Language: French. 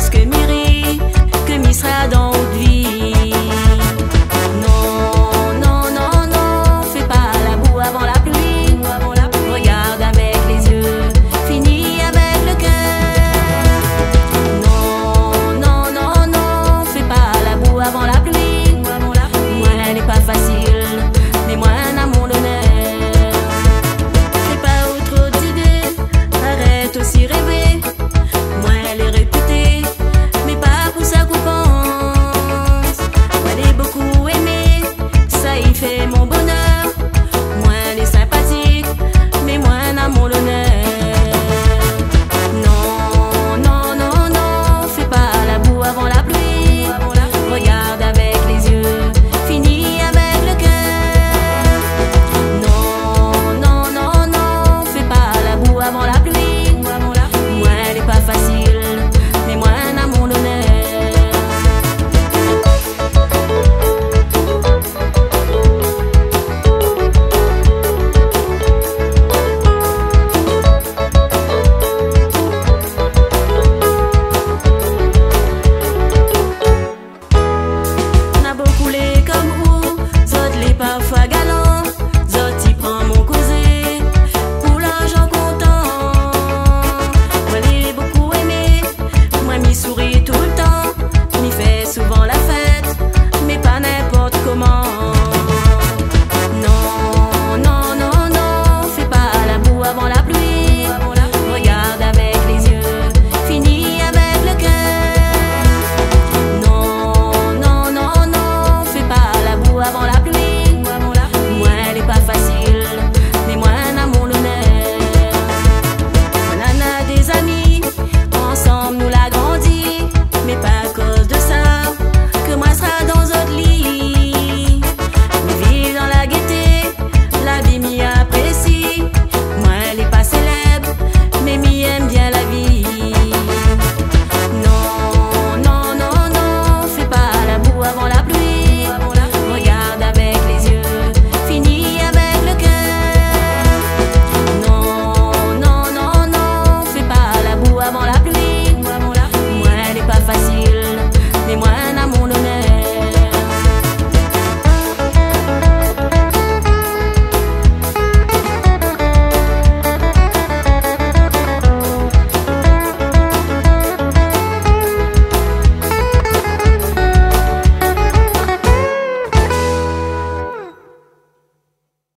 que m'iri, que m'y sera dans haute vie. Non, non, non, non, fais pas la boue avant la pluie. Regarde avec les yeux, finis avec le cœur. Non, non, non, non, fais pas la boue avant la pluie. Moi, elle n'est pas facile, mais moi, un amour d'honneur. Fais pas autre d'idée, arrête aussi rêver. Moi, elle est réputée, mais pas pour sa coupance. Moi, elle est beaucoup aimée, ça y fait mon bonheur. Moi, elle est sympathique, mais moi, un amour d'honneur. Non, non, non, non, fais pas la boue avant la pluie. Regarde avec les yeux, finis avec le cœur. Non, non, non, non, fais pas la boue avant la pluie. Moi, elle est pas facile, mais moi, un amour d'honneur. On a beaucoup les comme vous, zot les parfois galants, zot y prend mon causé pour l'argent comptant. Moi les beaucoup aimé, moi m'y souris tout